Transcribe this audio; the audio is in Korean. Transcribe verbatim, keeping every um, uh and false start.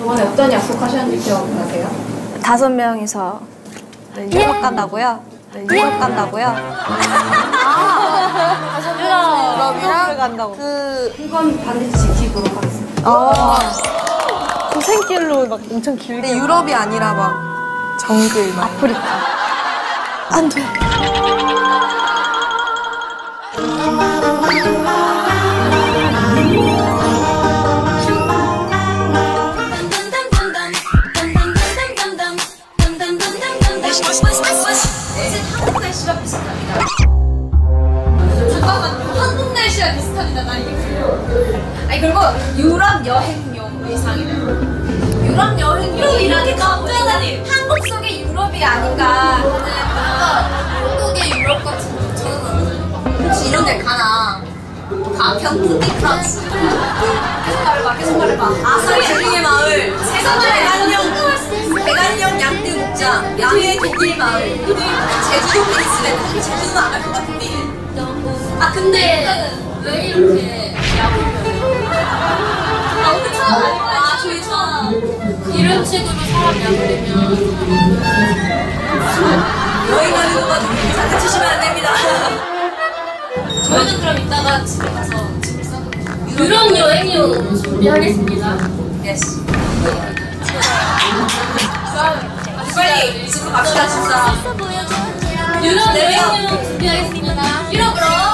저번에 어떤 약속하셨는지 기억나세요? 다섯 명이서 유럽 간다고요? 유럽 간다고요? 아, 유럽이랑 간다고. 그 그건 반드시 지키도록 하겠습니다. 아, 고생길로 막 엄청 길게. 근데 유럽이 아니라 막 정글 막 아프리카. 안 돼. 한국 날씨가 비슷합니다. 잠깐만요. 한국 날씨가 비슷합니다. 나 이게 아니 그리고 유럽 여행용 의상이래요. 유럽 여행용이라니까 갑자기 한국 속의 유럽이 아닌가 하는 한국의 유럽 같은 거 저는 혹시 이런 데 가나? 가평 프랑스 계속 말해봐 계속 말해봐 아사히 독일의 마을 세상의 대관령 대관령 양떼 목장 양의 독일 마을 제주도 페이스랜드 제주도 안 갈 것 같은데 아 근데 왜 이렇게 야구를 아 그쵸? 아 저희 처음 이런 식으로 사람 야구되면 여행 가는 거 가지고 장난치시면 안 됩니다. 저희는 그럼 이따가 집에 가서 집을 싸거든요. 유럽 여행용 준비하겠습니다. 예스. 빨리 집으로 갑시다 진짜. 유럽 여행용 준비하겠습니다. 유럽으로.